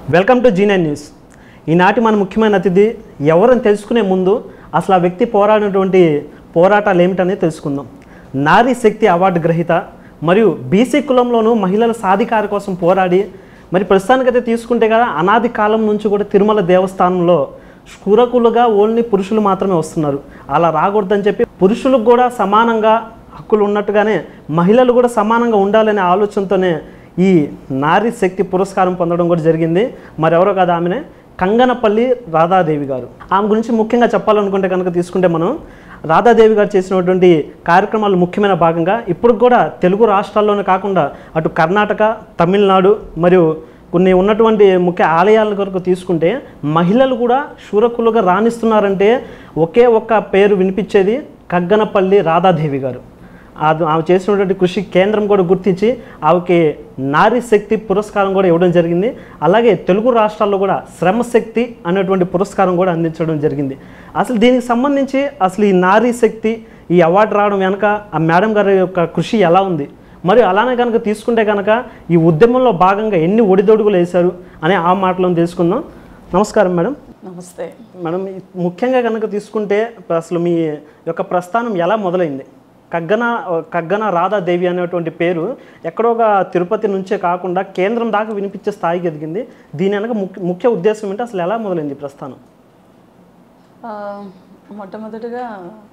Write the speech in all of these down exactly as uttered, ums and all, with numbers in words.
Welcome to Zee nine news. ఈనాటి మన ముఖ్యమైన అతిథి ఎవరని తెలుసుకునే ముందు అసలు ఆ వ్యక్తి పోరాడినటువంటి పోరాటాలు ఏమిటనేది తెలుసుకుందాం. నారీ శక్తి అవార్డు గ్రహీత మరియు బీసీ కులంలోనూ మహిళల సాధికార కోసం పోరాడి మరి ప్రస్తుతానికైతే తీసుకుంటే కదా అనాది కాలం నుంచి కూడా తిరుమల దేవస్థానంలో స్ఫురకులుగా ఓన్లీ పురుషులు మాత్రమే వస్తున్నారు. అలా రాకూడదని చెప్పి పురుషులకు కూడా సమానంగా హక్కులు ఉన్నట్టుగానే మహిళలు కూడా సమానంగా ఉండాలనే ఆలోచనతోనే ఈ నారీ శక్తి పురస్కారం పొందడం కూడా జరిగింది. మరెవరో కాదు, ఆమెనే కంగనపల్లి రాధాదేవి గారు. ఆమె గురించి ముఖ్యంగా చెప్పాలనుకుంటే కనుక తీసుకుంటే మనం రాధాదేవి గారు చేసినటువంటి కార్యక్రమాలు ముఖ్యమైన భాగంగా ఇప్పుడు కూడా తెలుగు రాష్ట్రాల్లోనే కాకుండా అటు కర్ణాటక, తమిళనాడు మరియు కొన్ని ఉన్నటువంటి ముఖ్య ఆలయాల కొరకు తీసుకుంటే మహిళలు కూడా శూరకులుగా రాణిస్తున్నారంటే ఒకే ఒక్క పేరు వినిపించేది కంగనపల్లి రాధాదేవి గారు. అది ఆమె చేసినటువంటి కృషి కేంద్రం కూడా గుర్తించి ఆమెకి నారీ శక్తి పురస్కారం కూడా ఇవ్వడం జరిగింది. అలాగే తెలుగు రాష్ట్రాల్లో కూడా శ్రమశక్తి అనేటువంటి పురస్కారం కూడా అందించడం జరిగింది. అసలు దీనికి సంబంధించి అసలు ఈ నారీ శక్తి ఈ అవార్డు రావడం వెనక ఆ మేడం గారి యొక్క కృషి ఎలా ఉంది, మరియు అలానే కనుక తీసుకుంటే కనుక ఈ ఉద్యమంలో భాగంగా ఎన్ని ఒడిదొడుగులు వేశారు అనే ఆ మాటలను తెలుసుకుందాం. నమస్కారం మేడం. నమస్తే మేడం. ముఖ్యంగా కనుక తీసుకుంటే అసలు మీ యొక్క ప్రస్థానం ఎలా మొదలైంది? కగ్గన కగ్గన రాధాదేవి అనేటువంటి పేరు ఎక్కడోగా తిరుపతి నుంచే కాకుండా కేంద్రం దాకా వినిపించే స్థాయికి ఎదిగింది. దీని వెనక ముఖ్య ముఖ్య ఉద్దేశం ఏంటి, అసలు ఎలా మొదలైంది ప్రస్థానం? మొట్టమొదటిగా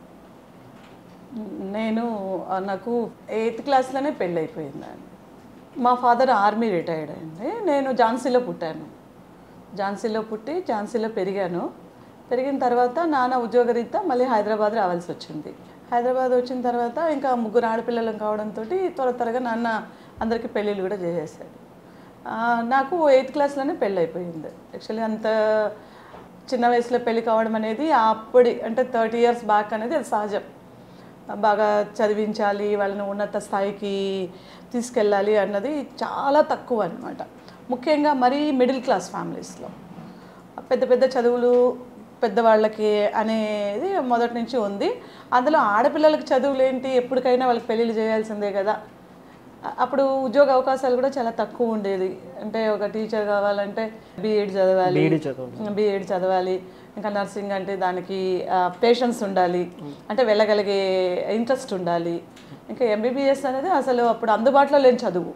నేను నాకు ఎయిత్ క్లాస్లోనే పెళ్ళి అయిపోయింది. మా ఫాదర్ ఆర్మీ రిటైర్డ్ అయింది. నేను ఝాన్సీలో పుట్టాను. ఝాన్సీలో పుట్టి ఝాన్సీలో పెరిగాను. పెరిగిన తర్వాత నాన్న ఉద్యోగరీత్యా మళ్ళీ హైదరాబాద్ రావాల్సి వచ్చింది. హైదరాబాద్ వచ్చిన తర్వాత ఇంకా ముగ్గురు ఆడపిల్లలు కావడంతో త్వర త్వరగా నాన్న అందరికీ పెళ్ళిళ్ళు కూడా చేసేసాడు. నాకు ఎయిత్ క్లాస్లోనే పెళ్ళి అయిపోయింది. యాక్చువల్లీ అంత చిన్న వయసులో పెళ్ళి కావడం అనేది అప్పటి అంటే థర్టీ ఇయర్స్ బ్యాక్ అనేది అది సహజం. బాగా చదివించాలి, వాళ్ళని ఉన్నత స్థాయికి తీసుకెళ్ళాలి అన్నది చాలా తక్కువ అన్నమాట. ముఖ్యంగా మరీ మిడిల్ క్లాస్ ఫ్యామిలీస్లో పెద్ద పెద్ద చదువులు పెద్దవాళ్ళకి అనేది మొదటి నుంచి ఉంది. అందులో ఆడపిల్లలకి చదువులు ఏంటి, ఎప్పటికైనా వాళ్ళకి పెళ్ళిళ్ళు చేయాల్సిందే కదా. అప్పుడు ఉద్యోగ అవకాశాలు కూడా చాలా తక్కువ ఉండేది. అంటే ఒక టీచర్ కావాలంటే బీఎడ్ చదవాలి, బీఎడ్ చదవాలి, ఇంకా నర్సింగ్ అంటే దానికి పేషెన్స్ ఉండాలి, అంటే వెళ్ళగలిగే ఇంట్రెస్ట్ ఉండాలి. ఇంకా ఎంబీబీఎస్ అనేది అసలు అప్పుడు అందుబాటులో లేని చదువు.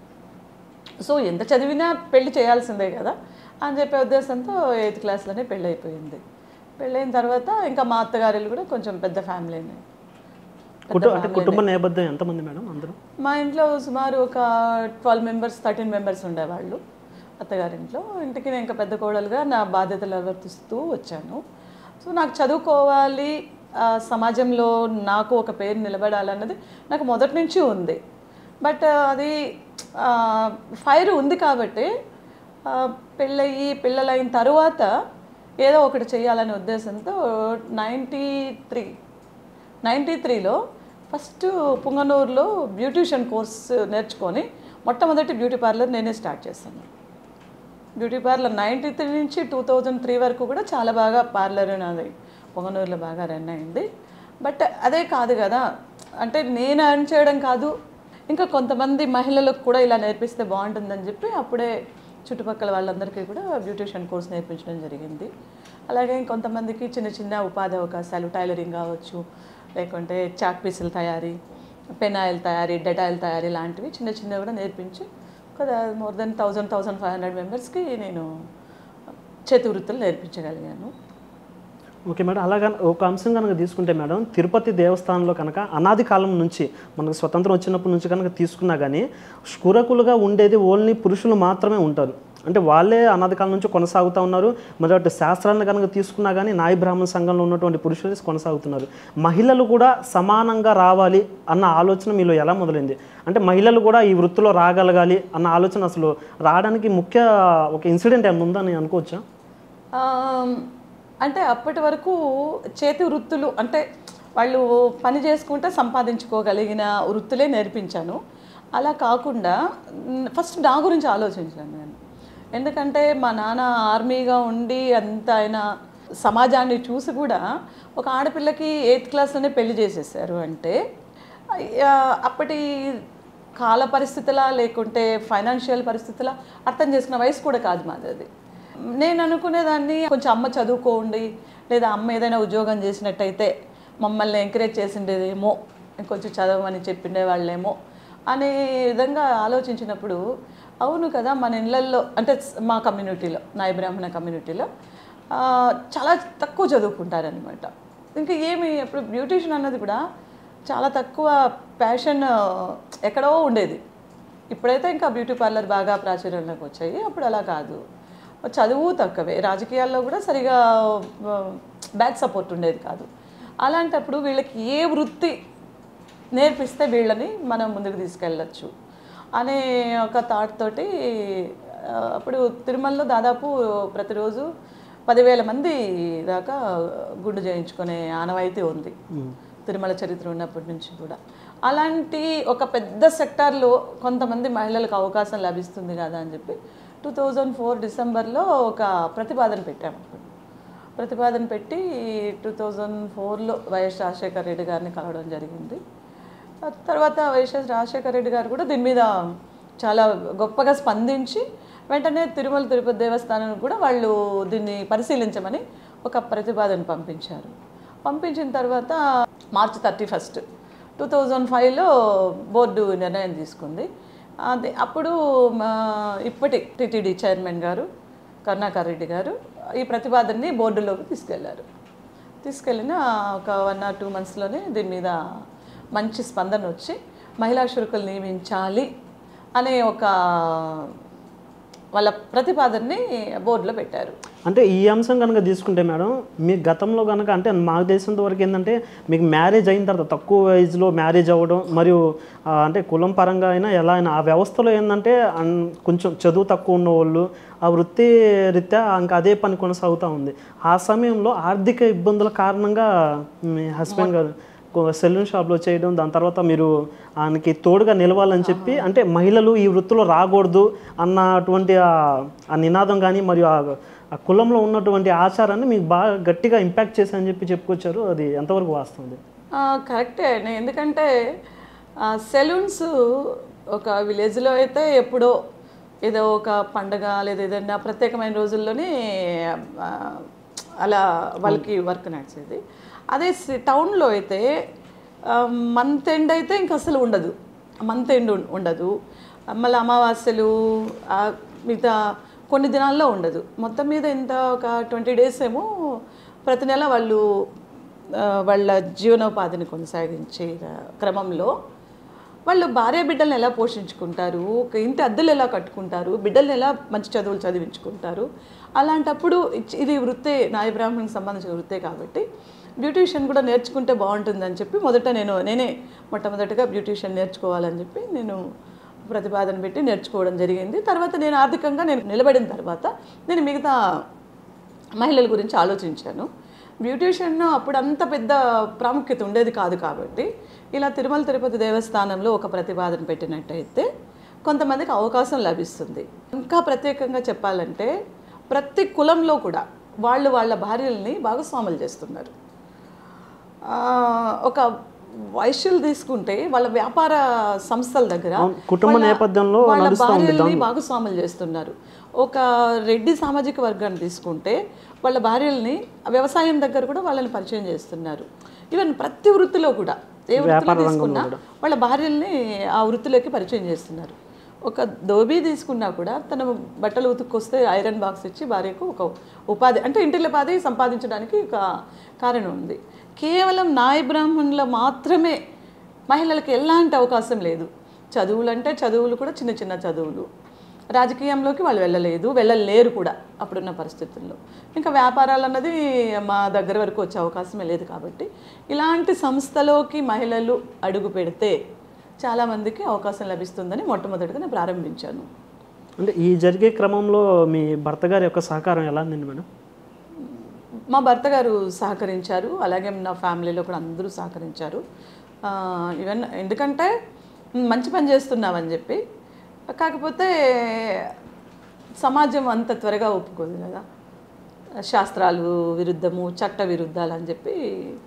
సో ఎంత చదివినా పెళ్ళి చేయాల్సిందే కదా అని చెప్పే ఉద్దేశంతో ఎయిత్ క్లాస్లోనే పెళ్ళి అయిపోయింది. పెళ్ళైన తర్వాత ఇంకా మా అత్తగారులు కూడా కొంచెం పెద్ద ఫ్యామిలీనే. కుటుంబ నేపథ్యం ఎంతమంది మేడం అందరూ? మా ఇంట్లో సుమారు ఒక ట్వెల్వ్ మెంబర్స్ థర్టీన్ మెంబర్స్ ఉండేవాళ్ళు అత్తగారింట్లో. ఇంటికి నేను ఇంకా పెద్ద కోడలుగా నా బాధ్యతలు నిర్వర్తిస్తూ వచ్చాను. సో నాకు చదువుకోవాలి, సమాజంలో నాకు ఒక పేరు నిలబడాలన్నది నాకు మొదటి నుంచి ఉంది. బట్ అది ఫైర్ ఉంది కాబట్టి పెళ్ళయి పిల్లలైన తర్వాత ఏదో ఒకటి చేయాలనే ఉద్దేశంతో నైంటీ త్రీ నైంటీ త్రీలో ఫస్ట్ పుంగనూరులో బ్యూటిషియన్ కోర్స్ నేర్చుకొని మొట్టమొదటి బ్యూటీ పార్లర్ నేనే స్టార్ట్ చేశాను. బ్యూటీ పార్లర్ నైంటీ త్రీ నుంచి టూ థౌజండ్ త్రీ వరకు కూడా చాలా బాగా పార్లర్ నాది పుంగనూరులో బాగా రన్ అయింది. బట్ అదే కాదు కదా, అంటే నేను ఎర్న్ చేయడం కాదు, ఇంకా కొంతమంది మహిళలకు కూడా ఇలా నేర్పిస్తే బాగుంటుందని చెప్పి అప్పుడే చుట్టుపక్కల వాళ్ళందరికీ కూడా బ్యూటిషియన్ కోర్స్ నేర్పించడం జరిగింది. అలాగే కొంతమందికి చిన్న చిన్న ఉపాధి అవకాశాలు, టైలరింగ్ కావచ్చు, లేకుంటే చాక్ పీసుల తయారీ, పెనాయిల్ తయారీ, డెటాయిల్ తయారీ లాంటివి చిన్న చిన్నవి కూడా నేర్పించి ఒక more than thousand thousand five hundred మెంబర్స్కి నేను చేతి వృత్తులు నేర్పించగలిగాను. Okay madam. అలాగా ఒక అంశం కనుక తీసుకుంటే మేడం, తిరుపతి దేవస్థానంలో కనుక అనాది కాలం నుంచి మనకు స్వతంత్రం వచ్చినప్పటి నుంచి కనుక తీసుకున్నా కానీ స్ఫురకులుగా ఉండేది ఓన్లీ పురుషులు మాత్రమే ఉంటారు. అంటే వాళ్ళే అనాది కాలం నుంచి కొనసాగుతూ ఉన్నారు. మరి అటు శాస్త్రాన్ని కనుక తీసుకున్నా కానీ నాయ బ్రాహ్మణ సంఘంలో ఉన్నటువంటి పురుషులు కొనసాగుతున్నారు. మహిళలు కూడా సమానంగా రావాలి అన్న ఆలోచన మీలో ఎలా మొదలైంది? అంటే మహిళలు కూడా ఈ వృత్తిలో రాగలగాలి అన్న ఆలోచన అసలు రావడానికి ముఖ్య ఒక ఇన్సిడెంట్ ఏమైనా ఉందని అనుకోవచ్చా? అంటే అప్పటి వరకు చేతి వృత్తులు అంటే వాళ్ళు పని చేసుకుంటే సంపాదించుకోగలిగిన వృత్తులే నేర్పించాను. అలా కాకుండా ఫస్ట్ నా గురించి ఆలోచించాను నేను. ఎందుకంటే మా నాన్న ఆర్మీగా ఉండి అంత ఆయన సమాజాన్ని చూసి కూడా ఒక ఆడపిల్లకి ఎయిత్ క్లాస్లోనే పెళ్లి చేసేసారు అంటే అప్పటి కాల పరిస్థితులా లేకుంటే ఫైనాన్షియల్ పరిస్థితులా అర్థం చేసుకున్న వయసు కూడా కాదు మాది అది. నేను అనుకునేదాన్ని కొంచెం అమ్మ చదువుకోండి లేదా అమ్మ ఏదైనా ఉద్యోగం చేసినట్టయితే మమ్మల్ని ఎంకరేజ్ చేసిండేదేమో, ఇంకొంచెం చదవమని చెప్పిండే వాళ్ళేమో అనే విధంగా ఆలోచించినప్పుడు అవును కదా, మన ఇళ్ళల్లో అంటే మా కమ్యూనిటీలో, నాయ బ్రాహ్మణ కమ్యూనిటీలో చాలా తక్కువ చదువుకుంటారనమాట. ఇంకా ఏమి ఇప్పుడు బ్యూటీషియన్ అన్నది కూడా చాలా తక్కువ ప్యాషన్ ఎక్కడో ఉండేది. ఇప్పుడైతే ఇంకా బ్యూటీ పార్లర్ బాగా ప్రాచుర్యంలోకి వచ్చాయి, అప్పుడు అలా కాదు. చదువు తక్కువే, రాజకీయాల్లో కూడా సరిగా బ్యాక్ సపోర్ట్ ఉండేది కాదు. అలాంటప్పుడు వీళ్ళకి ఏ వృత్తి నేర్పిస్తే వీళ్ళని మనం ముందుకు తీసుకెళ్ళచ్చు అనే ఒక థాట్ తోటి అప్పుడు తిరుమలలో దాదాపు ప్రతిరోజు పదివేల మంది దాకా గుండు చేయించుకునే ఆనవాయితీ ఉంది తిరుమల చరిత్ర ఉన్నప్పటి నుంచి కూడా. అలాంటి ఒక పెద్ద సెక్టార్లో కొంతమంది మహిళలకు అవకాశం లభిస్తుంది కదా అని చెప్పి టూ థౌజండ్ ఫోర్ డిసెంబర్లో ఒక ప్రతిపాదన పెట్టాము. ప్రతిపాదన పెట్టి టూ థౌజండ్ ఫోర్లో వైఎస్ రాజశేఖర రెడ్డి గారిని కలవడం జరిగింది. తర్వాత వైఎస్ రాజశేఖర రెడ్డి గారు కూడా దీని మీద చాలా గొప్పగా స్పందించి వెంటనే తిరుమల తిరుపతి దేవస్థానం కూడా వాళ్ళు దీన్ని పరిశీలించమని ఒక ప్రతిపాదన పంపించారు. పంపించిన తర్వాత March thirty first two thousand ఫైవ్లో బోర్డు నిర్ణయం తీసుకుంది. అది అప్పుడు ఇప్పటి టీటీడీ చైర్మన్ గారు కరుణాకర్ రెడ్డి గారు ఈ ప్రతిపాదనని బోర్డులోకి తీసుకెళ్లారు. తీసుకెళ్ళిన ఒక వన్ ఆర్ టూ మంత్స్లోనే దీని మీద మంచి స్పందన వచ్చి మహిళా శుల్కులు నియమించాలి అనే ఒక వాళ్ళ ప్రతిపాదనని బోర్డులో పెట్టారు. అంటే ఈ అంశం కనుక తీసుకుంటే మేడం, మీ గతంలో కనుక అంటే మాకు తెలిసినంత వరకు ఏంటంటే మీకు మ్యారేజ్ అయిన తర్వాత తక్కువ ఏజ్లో మ్యారేజ్ అవ్వడం మరియు అంటే కులం పరంగా అయినా ఎలా అయినా ఆ వ్యవస్థలో ఏంటంటే కొంచెం చదువు తక్కువ ఉన్నవాళ్ళు ఆ వృత్తి రీత్యా ఇంకా అదే పని కొనసాగుతూ ఉంది. ఆ సమయంలో ఆర్థిక ఇబ్బందుల కారణంగా మీ హస్బెండ్ గారు సెలూన్ షాప్లో చేయడం, దాని తర్వాత మీరు ఆయనకి తోడుగా నిలవాలని చెప్పి అంటే మహిళలు ఈ వృత్తిలో రాకూడదు అన్నటువంటి ఆ నినాదం కానీ మరియు ఆ కులంలో ఉన్నటువంటి ఆచారాన్ని మీకు బాగా గట్టిగా ఇంపాక్ట్ చేశారని చెప్పి చెప్పుకొచ్చారు. అది ఎంతవరకు వాస్తవం? కరెక్టే. ఎందుకంటే సెలూన్స్ ఒక విలేజ్లో అయితే ఎప్పుడో ఏదో ఒక పండగ లేదా ఏదైనా ప్రత్యేకమైన రోజుల్లోనే అలా వాళ్ళకి వర్క్ నడిచేది. అదే టౌన్లో అయితే మంత్ ఎండ్ అయితే ఇంక అసలు ఉండదు, మంత్ ఎండ్ ఉండదు, మళ్ళీ అమావాస్యలు మిగతా కొన్ని దినాల్లో ఉండదు. మొత్తం మీద ఇంత ఒక ట్వంటీ డేస్ ఏమో ప్రతి నెల వాళ్ళు వాళ్ళ జీవనోపాధిని కొనసాగించే క్రమంలో వాళ్ళు భార్య బిడ్డలను ఎలా పోషించుకుంటారు, ఇంటి అద్దెలు ఎలా కట్టుకుంటారు, బిడ్డలను ఎలా మంచి చదువులు చదివించుకుంటారు. అలాంటప్పుడు ఇది వృత్తే, నాయ బ్రాహ్మణునికి సంబంధించిన వృత్తే కాబట్టి బ్యూటీషియన్ కూడా నేర్చుకుంటే బాగుంటుందని చెప్పి మొదట నేను నేనే మొట్టమొదటిగా బ్యూటీషియన్ నేర్చుకోవాలని చెప్పి నేను ప్రతిపాదన పెట్టి నేర్చుకోవడం జరిగింది. తర్వాత నేను ఆర్థికంగా నేను నిలబడిన తర్వాత నేను మిగతా మహిళల గురించి ఆలోచించాను. బ్యూటీషియన్ అప్పుడు అంత పెద్ద ప్రాముఖ్యత ఉండేది కాదు కాబట్టి ఇలా తిరుమల తిరుపతి దేవస్థానంలో ఒక ప్రతిపాదన పెట్టినట్టయితే కొంతమందికి అవకాశం లభిస్తుంది. ఇంకా ప్రత్యేకంగా చెప్పాలంటే ప్రతి కులంలో కూడా వాళ్ళు వాళ్ళ భార్యల్ని భాగస్వాములు చేస్తున్నారు. ఒక వైశ్యులు తీసుకుంటే వాళ్ళ వ్యాపార సంస్థల దగ్గర కుటుంబ నేపథ్యంలో వాళ్ళ భార్యల్ని భాగస్వాములు చేస్తున్నారు. ఒక రెడ్డి సామాజిక వర్గాన్ని తీసుకుంటే వాళ్ళ భార్యల్ని వ్యవసాయం దగ్గర కూడా వాళ్ళని పరిచయం చేస్తున్నారు. ఈవెన్ ప్రతి వృత్తిలో కూడా ఏ వృత్తిలో తీసుకున్నా వాళ్ళ భార్యల్ని ఆ వృత్తిలోకి పరిచయం చేస్తున్నారు. ఒక ధోబీ తీసుకున్నా కూడా తన బట్టలు ఉతుక్కొస్తే ఐరన్ బాక్స్ ఇచ్చి భార్యకు ఒక ఉపాధి అంటే ఇంటిల్లిపాది సంపాదించడానికి ఒక కారణం ఉంది. కేవలం నాయ బ్రాహ్మణుల మాత్రమే మహిళలకు ఎలాంటి అవకాశం లేదు. చదువులు అంటే చదువులు కూడా చిన్న చిన్న చదువులు, రాజకీయంలోకి వాళ్ళు వెళ్ళలేదు, వెళ్ళలేరు కూడా అప్పుడున్న పరిస్థితుల్లో. ఇంకా వ్యాపారాలు అన్నది మా దగ్గర వరకు వచ్చే అవకాశమే లేదు. కాబట్టి ఇలాంటి సంస్థలోకి మహిళలు అడుగు పెడితే చాలామందికి అవకాశం లభిస్తుందని మొట్టమొదటిగా నేను ప్రారంభించాను. అంటే ఈ జరిగే క్రమంలో మీ భర్త గారి యొక్క సహకారం ఎలా ఉందండి మేడం? మా భర్త గారు సహకరించారు, అలాగే నా ఫ్యామిలీలో కూడా అందరూ సహకరించారు. ఈవెన్ ఎందుకంటే మంచి పని చేస్తున్నామని చెప్పి, కాకపోతే సమాజం అంత త్వరగా ఒప్పుకోదు కదా, శాస్త్రాలు విరుద్ధము, చట్ట విరుద్ధాలు అని చెప్పి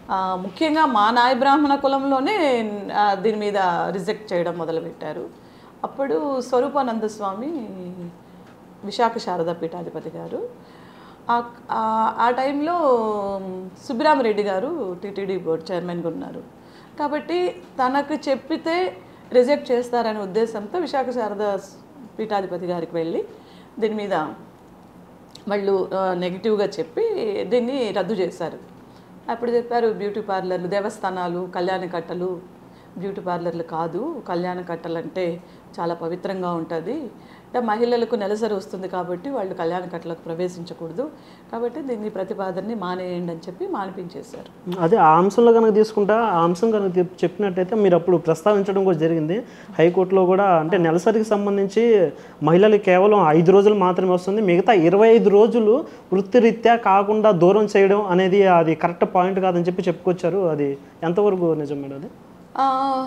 ముఖ్యంగా మా నాయ బ్రాహ్మణ కులంలోనే ఆ, దీని మీద రిజెక్ట్ చేయడం మొదలుపెట్టారు. అప్పుడు స్వరూపానంద స్వామి విశాఖ శారదా పీఠాధిపతి గారు, ఆ- ఆ- ఆ టైంలో సుబ్బిరామరెడ్డి గారు టీటీడీ బోర్డు చైర్మన్గా ఉన్నారు. కాబట్టి తనకు చెప్పితే రిజెక్ట్ చేస్తారనే ఉద్దేశంతో విశాఖ శారదా పీఠాధిపతి గారికి వెళ్ళి దీని మీద వాళ్ళు నెగిటివ్గా చెప్పి దీన్ని రద్దు చేశారు. అప్పుడు చెప్పారు బ్యూటీ పార్లర్లు, దేవస్థానాలు, కళ్యాణ కట్టలు బ్యూటీ పార్లర్లు కాదు, కళ్యాణ కట్టలు అంటే చాలా పవిత్రంగా ఉంటుంది, అంటే మహిళలకు నెలసరి వస్తుంది కాబట్టి వాళ్ళు కళ్యాణ కట్టలకు ప్రవేశించకూడదు, కాబట్టి దీన్ని ప్రతిపాదనని మానేయండి అని చెప్పి మానిపించేశారు. అదే ఆ అంశంలో కనుక తీసుకుంటా, ఆ అంశం కనుక చెప్- చెప్పినట్టయితే మీరు అప్పుడు ప్రస్తావించడం కూడా జరిగింది హైకోర్టులో కూడా. అంటే నెలసరికి సంబంధించి మహిళలు కేవలం ఐదు రోజులు మాత్రమే వస్తుంది, మిగతా ఇరవై ఐదు రోజులు వృత్తిరీత్యా కాకుండా దూరం చేయడం అనేది అది కరెక్ట్ పాయింట్ కాదని చెప్పి చెప్పుకొచ్చారు. అది ఎంతవరకు నిజం మేడం? అది ఆ,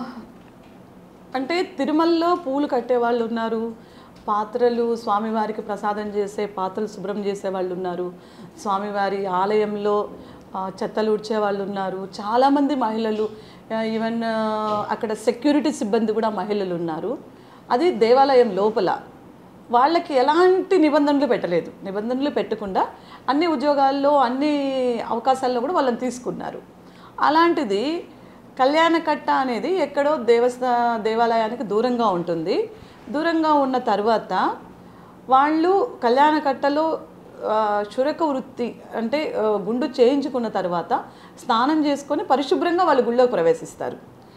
అంటే తిరుమలలో పూలు కట్టే వాళ్ళు ఉన్నారు, పాత్రలు స్వామివారికి ప్రసాదం చేసే పాత్రలు శుభ్రం చేసే వాళ్ళు ఉన్నారు, స్వామివారి ఆలయంలో ఆ, చెత్తలు ఉడ్చే వాళ్ళు ఉన్నారు, చాలామంది మహిళలు, ఈవెన్ అక్కడ సెక్యూరిటీ సిబ్బంది కూడా మహిళలు ఉన్నారు. అది దేవాలయం లోపల. వాళ్ళకి ఎలాంటి నిబంధనలు పెట్టలేదు. నిబంధనలు పెట్టకుండా అన్ని ఉద్యోగాల్లో అన్ని అవకాశాల్లో కూడా వాళ్ళని తీసుకున్నారు. అలాంటిది కళ్యాణకట్ట అనేది ఎక్కడో దేవస్థా దేవాలయానికి దూరంగా ఉంటుంది. దూరంగా ఉన్న తర్వాత వాళ్ళు కళ్యాణకట్టలో ఆ, క్షురక వృత్తి అంటే ఆ, గుండు చేయించుకున్న తర్వాత స్నానం చేసుకొని పరిశుభ్రంగా వాళ్ళు గుళ్ళోకి ప్రవేశిస్తారు.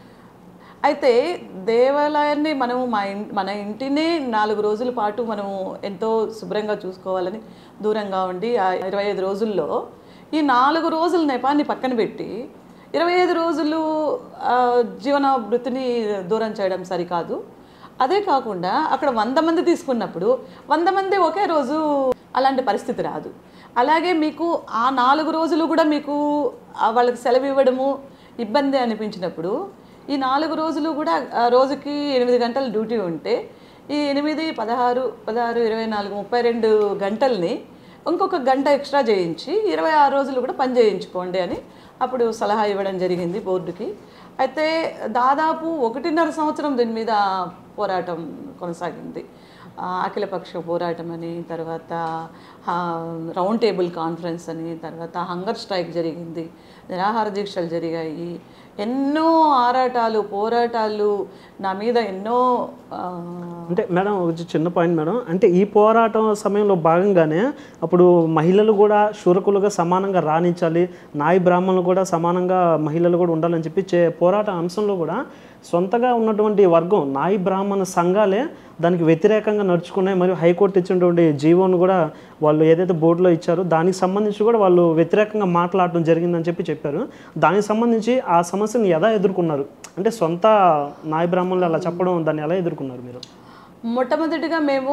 అయితే దేవాలయాన్ని మనము మా ఇన్ మన ఇంటినే నాలుగు రోజుల పాటు మనము ఎంతో శుభ్రంగా చూసుకోవాలని దూరంగా ఉండి ఆ ఇరవై ఐదు రోజుల్లో ఈ నాలుగు రోజుల నెపాన్ని పక్కన పెట్టి ఇరవై ఐదు రోజులు ఆ, జీవన వృత్తిని దూరం చేయడం సరికాదు. అదే కాకుండా అక్కడ వంద మంది తీసుకున్నప్పుడు వంద మంది ఒకే రోజు అలాంటి పరిస్థితి రాదు. అలాగే మీకు ఆ నాలుగు రోజులు కూడా మీకు ఆ వాళ్ళకి సెలవు ఇవ్వడము ఇబ్బంది అనిపించినప్పుడు ఈ నాలుగు రోజులు కూడా ఆ రోజుకి ఎనిమిది గంటల డ్యూటీ ఉంటే ఈ ఎనిమిది పదహారు పదహారు ఇరవై నాలుగు ముప్పై రెండు గంటల్ని ఇంకొక గంట ఎక్స్ట్రా చేయించి ఇరవై ఆరు రోజులు కూడా పని చేయించుకోండి అని అప్పుడు సలహా ఇవ్వడం జరిగింది బోర్డుకి. అయితే దాదాపు ఒకటిన్నర సంవత్సరం దీని మీద పోరాటం కొనసాగింది. ఆ, అఖిలపక్ష పోరాటం అని, తర్వాత ఆ, రౌండ్ టేబుల్ కాన్ఫరెన్స్ అని, తర్వాత హంగర్ స్ట్రైక్ జరిగింది, నిరాహార దీక్షలు జరిగాయి, ఎన్నో ఆరాటాలు పోరాటాలు నా మీద ఎన్నో ఆ, అంటే మేడం ఒక చిన్న పాయింట్ మేడం, అంటే ఈ పోరాటం సమయంలో భాగంగానే అప్పుడు మహిళలు కూడా శూరకులుగా సమానంగా రాణించాలి, నాయి బ్రాహ్మణులు కూడా సమానంగా మహిళలు కూడా ఉండాలని చెప్పి చే పోరాట అంశంలో కూడా సొంతగా ఉన్నటువంటి వర్గం నాయి బ్రాహ్మణ సంఘాలే దానికి వ్యతిరేకంగా నడుచుకున్నాయి. మరియు హైకోర్టు ఇచ్చినటువంటి జీవోను కూడా వాళ్ళు ఏదైతే బోర్డులో ఇచ్చారో దానికి సంబంధించి కూడా వాళ్ళు వ్యతిరేకంగా మాట్లాడటం జరిగిందని చెప్పి చెప్పారు. దానికి సంబంధించి ఆ సమస్యను ఎలా ఎదుర్కొన్నారు? అంటే సొంత నాయి బ్రాహ్మణులు అలా చెప్పడం దాన్ని ఎలా ఎదుర్కొన్నారు మీరు? మొట్టమొదటిగా మేము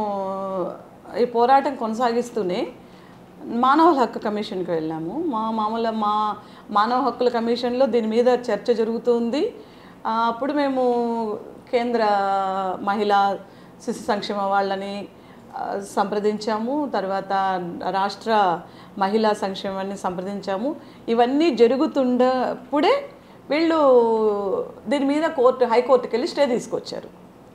ఈ పోరాటం కొనసాగిస్తూనే మానవ హక్కు కమిషన్కి వెళ్ళాము. మా మామూలు మా మానవ హక్కుల కమిషన్లో దీని మీద చర్చ జరుగుతుంది. ఆ, అప్పుడు మేము కేంద్ర మహిళా శిశు సంక్షేమ వాళ్ళని ఆ, సంప్రదించాము, తర్వాత రాష్ట్ర మహిళా సంక్షేమాన్ని సంప్రదించాము. ఇవన్నీ జరుగుతుండప్పుడే వీళ్ళు దీని మీద కోర్టు హైకోర్టుకి వెళ్ళి స్టే తీసుకొచ్చారు.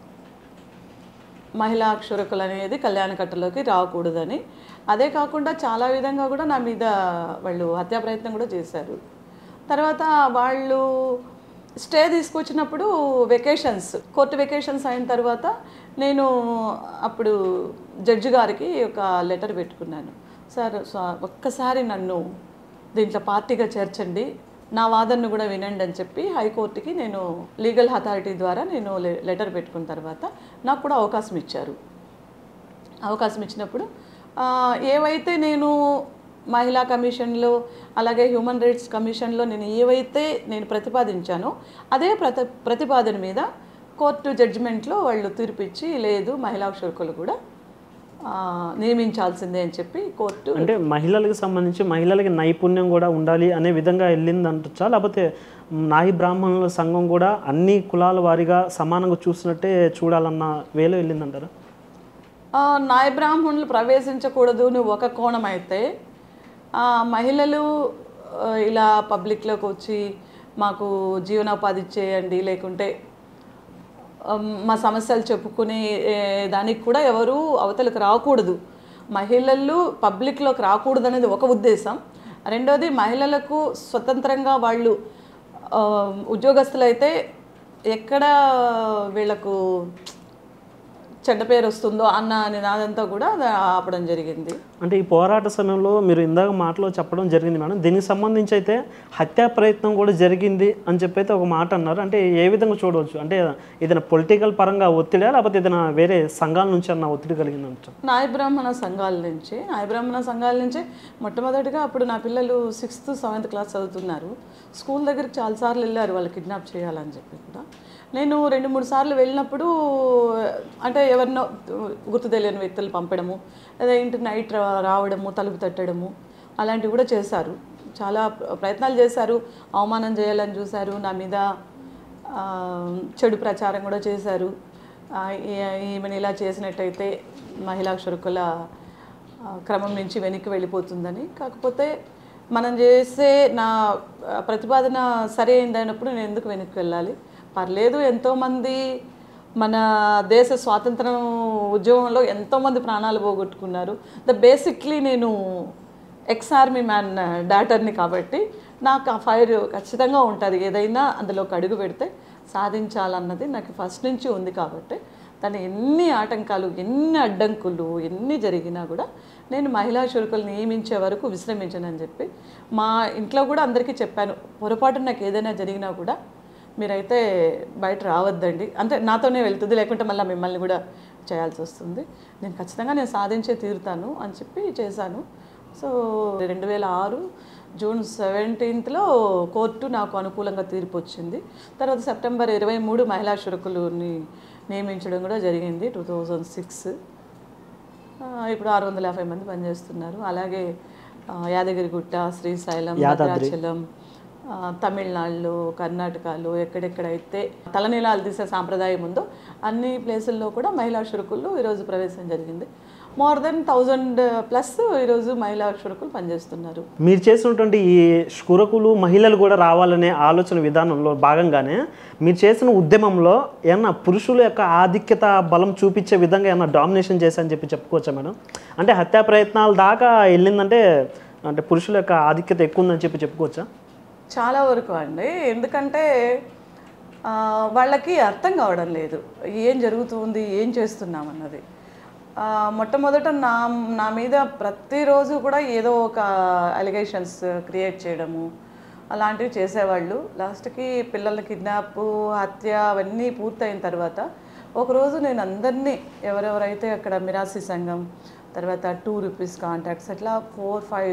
మహిళా క్షురకులు అనేది కళ్యాణకట్టలోకి రాకూడదని. అదే కాకుండా చాలా విధంగా కూడా నా మీద వాళ్ళు హత్యా ప్రయత్నం కూడా చేశారు. తర్వాత వాళ్ళు స్టే తీసుకొచ్చినప్పుడు వెకేషన్స్ కోర్టు వెకేషన్స్ అయిన తర్వాత నేను అప్పుడు జడ్జి గారికి ఒక లెటర్ పెట్టుకున్నాను. సార్ ఒక్కసారి నన్ను దీంట్లో పార్టీగా చేర్చండి, నా వాదనను కూడా వినండి అని చెప్పి హైకోర్టుకి నేను లీగల్ అథారిటీ ద్వారా నేను లెటర్ పెట్టుకున్న తర్వాత నాకు కూడా అవకాశం ఇచ్చారు. అవకాశం ఇచ్చినప్పుడు ఏవైతే నేను మహిళా కమిషన్లో అలాగే హ్యూమన్ రైట్స్ కమిషన్లో నేను ఏవైతే నేను ప్రతిపాదించానో అదే ప్రతి ప్రతిపాదన మీద కోర్టు జడ్జిమెంట్లో వాళ్ళు తీర్పిచ్చి లేదు మహిళా క్షురకులు కూడా నియమించాల్సిందే అని చెప్పి కోర్టు. అంటే మహిళలకు సంబంధించి మహిళలకి నైపుణ్యం కూడా ఉండాలి అనే విధంగా వెళ్ళింది అంటొచ్చా, లేకపోతే నాయి బ్రాహ్మణుల సంఘం కూడా అన్ని కులాల వారిగా సమానంగా చూసినట్టే చూడాలన్న వేలో వెళ్ళిందంటారా? నాయ బ్రాహ్మణులు ప్రవేశించకూడదు నువ్వు ఒక కోణం అయితే, మహిళలు ఇలా పబ్లిక్లోకి వచ్చి మాకు జీవనోపాధి చేయండి, లేకుంటే మా సమస్యలు చెప్పుకునే దానికి కూడా ఎవరు అవతలకు రాకూడదు, మహిళలు పబ్లిక్లోకి రాకూడదు అనేది ఒక ఉద్దేశం. రెండోది మహిళలకు స్వతంత్రంగా వాళ్ళు ఉద్యోగస్తులైతే ఎక్కడ వీళ్ళకు చెడ్డ పేరు వస్తుందో అన్న నినాదంతో కూడా ఆపడం జరిగింది. అంటే ఈ పోరాట సమయంలో మీరు ఇందాక మాటలో చెప్పడం జరిగింది మేడం, దీనికి సంబంధించి అయితే హత్యా ప్రయత్నం కూడా జరిగింది అని చెప్పి అయితే ఒక మాట అన్నారు. అంటే ఏ విధంగా చూడవచ్చు? అంటే ఏదైనా పొలిటికల్ పరంగా ఒత్తిడా, లేకపోతే ఏదైనా వేరే సంఘాల నుంచి అన్న ఒత్తిడి కలిగిందంట? నాయ బ్రాహ్మణ సంఘాల నుంచి నాయ బ్రాహ్మణ సంఘాల నుంచి మొట్టమొదటిగా అప్పుడు నా పిల్లలు సిక్స్త్ సెవెంత్ క్లాస్ చదువుతున్నారు. స్కూల్ దగ్గరికి చాలాసార్లు వెళ్ళారు వాళ్ళు కిడ్నాప్ చేయాలని చెప్పి కూడా. నేను రెండు మూడు సార్లు వెళ్ళినప్పుడు అంటే ఎవరినో గుర్తు తెలియని వ్యక్తులు పంపడము, లేదా ఇంటి నైట్ రావడము, తలుపు తట్టడము అలాంటివి కూడా చేశారు. చాలా ప్రయత్నాలు చేశారు, అవమానం చేయాలని చూశారు, నా మీద చెడు ప్రచారం కూడా చేశారు. ఈమెను ఇలా చేసినట్టయితే మహిళా క్షురకుల క్రమం నుంచి వెనక్కి వెళ్ళిపోతుందని. కాకపోతే మనం చేసే నా ప్రతిపాదన సరి అయిందన్నప్పుడు నేను ఎందుకు వెనక్కి వెళ్ళాలి? పర్లేదు, ఎంతోమంది మన దేశ స్వాతంత్రం ఉద్యమంలో ఎంతోమంది ప్రాణాలు పోగొట్టుకున్నారు. ద బేసిక్లీ నేను ఎక్స్ ఆర్మీ మ్యాన్ డాటర్ని కాబట్టి నాకు ఆ ఫైర్ ఖచ్చితంగా ఉంటుంది. ఏదైనా అందులోకి అడుగు పెడితే సాధించాలన్నది నాకు ఫస్ట్ నుంచి ఉంది కాబట్టి దాన్ని ఎన్ని ఆటంకాలు, ఎన్ని అడ్డంకులు ఎన్ని జరిగినా కూడా నేను మహిళా క్షురకులు నియమించే వరకు విశ్రమించనని చెప్పి మా ఇంట్లో కూడా అందరికీ చెప్పాను. పొరపాటు నాకు ఏదైనా జరిగినా కూడా మీరైతే బయట రావద్దండి, అంటే నాతోనే వెళ్తుంది, లేకుంటే మళ్ళీ మిమ్మల్ని కూడా చేయాల్సి వస్తుంది, నేను ఖచ్చితంగా నేను సాధించే తీరుతాను అని చెప్పి చేశాను. సో రెండు వేల ఆరు జూన్ సెవెంటీన్త్లో కోర్టు నాకు అనుకూలంగా తీర్పు వచ్చింది. తర్వాత సెప్టెంబర్ ఇరవై మూడు మహిళా క్షురకులని నియమించడం కూడా జరిగింది. టూ థౌజండ్ సిక్స్ ఇప్పుడు ఆరు వందల యాభై మంది పనిచేస్తున్నారు. అలాగే యాదగిరిగుట్ట, శ్రీశైలం, భద్రాచలం, తమిళనాడులో, కర్ణాటకలో ఎక్కడెక్కడైతే తలనీలాలు తీసే సాంప్రదాయం ఉందో అన్ని ప్లేసుల్లో కూడా మహిళా క్షురకులు ఈరోజు ప్రవేశం జరిగింది. మోర్ దెన్ థౌజండ్ ప్లస్ ఈరోజు మహిళా క్షురకులు పనిచేస్తున్నారు. మీరు చేసినటువంటి ఈ క్షురకులు మహిళలు కూడా రావాలనే ఆలోచన విధానంలో భాగంగానే మీరు చేసిన ఉద్యమంలో ఏమన్నా పురుషుల యొక్క ఆధిక్యత బలం చూపించే విధంగా ఏమన్నా డామినేషన్ చేశారని చెప్పి చెప్పుకోవచ్చా మేడం? అంటే హత్యా ప్రయత్నాల దాకా వెళ్ళిందంటే అంటే పురుషుల యొక్క ఆధిక్యత ఎక్కువ ఉందని చెప్పి చెప్పుకోవచ్చా? చాలా వరకు అండి. ఎందుకంటే వాళ్ళకి అర్థం కావడం లేదు ఏం జరుగుతుంది, ఏం చేస్తున్నామన్నది. మొట్టమొదట నా నా మీద ప్రతిరోజు కూడా ఏదో ఒక అలిగేషన్స్ క్రియేట్ చేయడము అలాంటివి చేసేవాళ్ళు. లాస్ట్కి పిల్లల కిడ్నాప్, హత్య అవన్నీ పూర్తయిన తర్వాత ఒకరోజు నేను అందరినీ ఎవరెవరైతే అక్కడ మిరాసి సంఘం, తర్వాత టూ రూపీస్ కాంటాక్ట్స్, అట్లా ఫోర్ ఫైవ్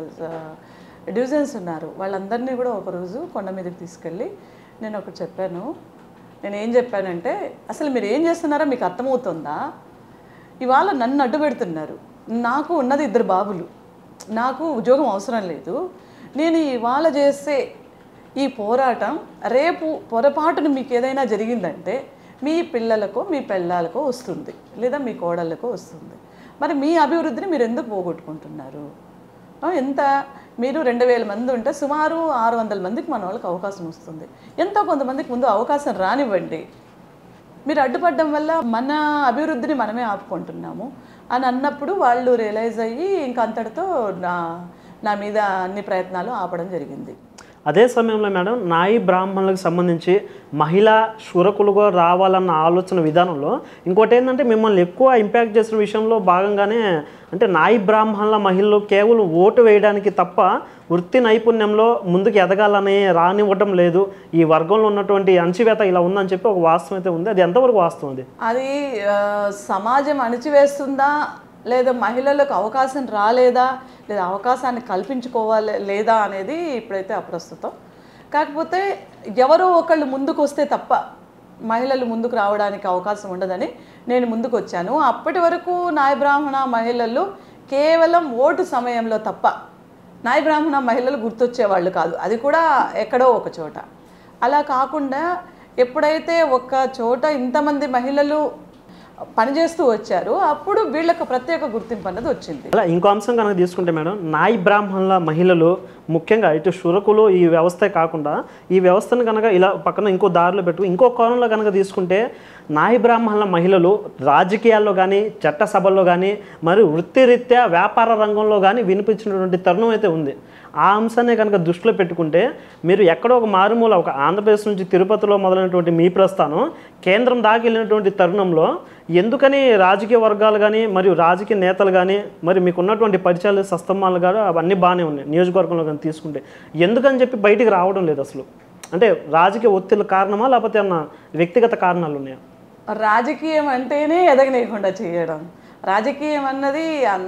డివిజన్స్ ఉన్నారు, వాళ్ళందరినీ కూడా ఒకరోజు కొండ మీదకి తీసుకెళ్ళి నేను ఒకటి చెప్పాను. నేను ఏం చెప్పానంటే, అసలు మీరు ఏం చేస్తున్నారో మీకు అర్థమవుతుందా? ఇవాళ నన్ను అడ్డు పెడుతున్నారు, నాకు ఉన్నది ఇద్దరు బాబులు, నాకు ఉద్యోగం అవసరం లేదు, నేను ఇవాళ చేసే ఈ పోరాటం రేపు పొరపాటును మీకు ఏదైనా జరిగిందంటే మీ పిల్లలకో మీ పిల్లలకో వస్తుంది, లేదా మీ కోడళ్ళకో వస్తుంది. మరి మీ అభివృద్ధిని మీరు ఎందుకు పోగొట్టుకుంటున్నారు? ఎంత మీరు రెండు వేల మంది ఉంటే సుమారు ఆరు వందల మందికి మన వాళ్ళకి అవకాశం వస్తుంది. ఎంతో కొంతమందికి ముందు అవకాశం రానివ్వండి. మీరు అడ్డుపడడం వల్ల మన అభివృద్ధిని మనమే ఆపుకుంటున్నాము అని అన్నప్పుడు వాళ్ళు రియలైజ్ అయ్యి ఇంక అంతటితో నా నా మీద అన్ని ప్రయత్నాలు ఆపడం జరిగింది. అదే సమయంలో మేడం నాయి బ్రాహ్మణులకు సంబంధించి మహిళా క్షురకులుగా రావాలన్న ఆలోచన విధానంలో ఇంకోటి ఏంటంటే మిమ్మల్ని ఎక్కువ ఇంపాక్ట్ చేసిన విషయంలో భాగంగానే అంటే నాయి బ్రాహ్మణుల మహిళలు కేవలం ఓటు వేయడానికి తప్ప వృత్తి నైపుణ్యంలో ముందుకు ఎదగాలని రానివ్వడం లేదు, ఈ వర్గంలో ఉన్నటువంటి అణచివేత ఇలా ఉందని చెప్పి ఒక వాస్తవం అయితే ఉంది. అది ఎంతవరకు వాస్తవం? అది అది సమాజం అణచివేస్తుందా, లేదా మహిళలకు అవకాశం రాలేదా, లేదా అవకాశాన్ని కల్పించుకోవాలి లేదా అనేది ఇప్పుడైతే అప్రస్తుతం. కాకపోతే ఎవరో ఒకళ్ళు ముందుకు వస్తే తప్ప మహిళలు ముందుకు రావడానికి అవకాశం ఉండదని నేను ముందుకు వచ్చాను. అప్పటి వరకు నాయ బ్రాహ్మణ మహిళలు కేవలం ఓటు సమయంలో తప్ప నాయ బ్రాహ్మణ మహిళలు గుర్తొచ్చేవాళ్ళు కాదు, అది కూడా ఎక్కడో ఒక చోట. అలా కాకుండా ఎప్పుడైతే ఒక చోట ఇంతమంది మహిళలు పనిచేస్తూ వచ్చారు. అప్పుడు వీళ్ళకు ప్రత్యేక గుర్తింపు అన్నది వచ్చింది. అలా ఇంకో అంశం కనుక తీసుకుంటే మేడం, నాయి బ్రాహ్మణుల మహిళలు ముఖ్యంగా ఇటు శురకులు ఈ వ్యవస్థే కాకుండా ఈ వ్యవస్థను కనుక ఇలా పక్కన ఇంకో దారిలో పెట్టు ఇంకో కోణంలో కనుక తీసుకుంటే నాయి బ్రాహ్మణుల మహిళలు రాజకీయాల్లో కానీ చట్టసభల్లో కానీ మరి వృత్తిరీత్యా వ్యాపార రంగంలో కానీ వినిపించినటువంటి తరుణం అయితే ఉంది. ఆ అంశాన్ని కనుక దృష్టిలో పెట్టుకుంటే మీరు ఎక్కడో ఒక మారుమూల ఒక ఆంధ్రప్రదేశ్ నుంచి తిరుపతిలో మొదలైనటువంటి మీ ప్రస్థానం కేంద్రం దాకా వెళ్ళినటువంటి తరుణంలో ఎందుకని రాజకీయ వర్గాలు కానీ మరియు రాజకీయ నేతలు కానీ మరి మీకు ఉన్నటువంటి పరిచయాలు సస్తమాలు కానీ అవన్నీ బాగానే ఉన్నాయి నియోజకవర్గంలో కానీ తీసుకుంటే ఎందుకని చెప్పి బయటికి రావడం లేదు అసలు? అంటే రాజకీయ ఒత్తిళ్ళ కారణమా లేకపోతే ఏమన్నా వ్యక్తిగత కారణాలు ఉన్నాయా? రాజకీయం అంటేనే ఎదగనీయకుండా చేయడం. రాజకీయం అన్నది